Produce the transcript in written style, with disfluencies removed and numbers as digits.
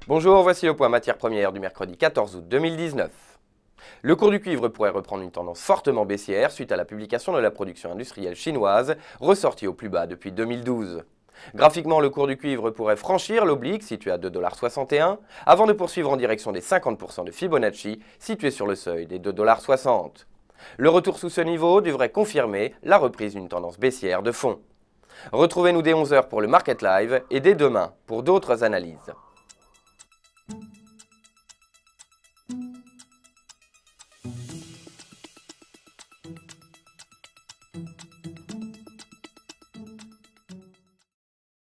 Bonjour, voici le point matières premières du mercredi 14 août 2019. Le cours du cuivre pourrait reprendre une tendance fortement baissière suite à la publication de la production industrielle chinoise, ressortie au plus bas depuis 2012. Graphiquement, le cours du cuivre pourrait franchir l'oblique situé à 2,61 $, avant de poursuivre en direction des 50% de Fibonacci, situé sur le seuil des 2,60 $. Le retour sous ce niveau devrait confirmer la reprise d'une tendance baissière de fond. Retrouvez-nous dès 11 h pour le Market Live et dès demain pour d'autres analyses.